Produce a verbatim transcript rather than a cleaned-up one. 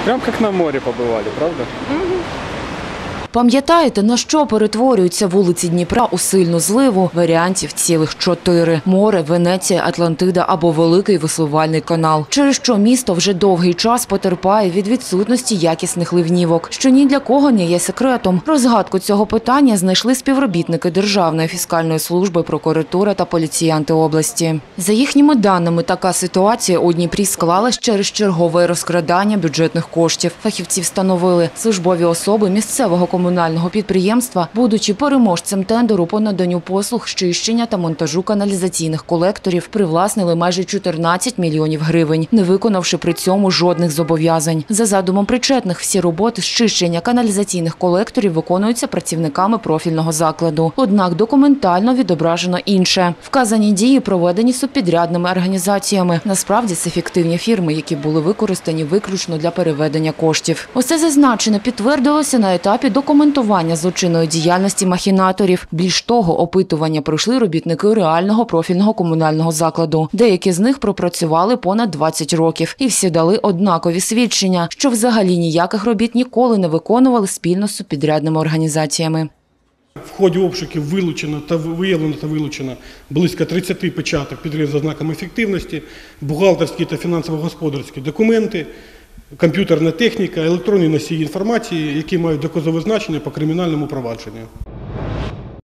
Прям как на море побывали, правда? Пам'ятаєте, на що перетворюються вулиці Дніпра у сильну зливу? Варіантів цілих чотири. Море, Венеція, Атлантида або Великий веслувальний канал. Через що місто вже довгий час потерпає від відсутності якісних ливнівок, що ні для кого не є секретом. Розгадку цього питання знайшли співробітники Державної фіскальної служби, прокуратури та поліціянти області. За їхніми даними, така ситуація у Дніпрі склалась через чергове розкрадання бюджетних коштів. Фахівці встановили, службові особи місцевого комунального підприємства, будучи переможцем тендеру по наданню послуг з чищення та монтажу каналізаційних колекторів, привласнили майже чотирнадцять мільйонів гривень, не виконавши при цьому жодних зобов'язань. За задумом причетних, всі роботи з чищення каналізаційних колекторів виконуються працівниками профільного закладу. Однак документально відображено інше. Вказані дії проведені субпідрядними організаціями. Насправді це фіктивні фірми, які були використані виключно для переведення коштів. Усе зазначене підтвердилося на етапі документування злочинної діяльності махінаторів. Більш того, опитування пройшли робітники реального профільного комунального закладу. Деякі з них пропрацювали понад двадцять років. І всі дали однакові свідчення, що взагалі ніяких робіт ніколи не виконували спільно з субпідрядними організаціями. В ході обшуків вилучено та виявлено та вилучено близько тридцяти печаток підрив за знаком ефективності, бухгалтерські та фінансово-господарські документи, комп'ютерна техніка, електронні носії інформації, які мають доказове значення по кримінальному провадженню.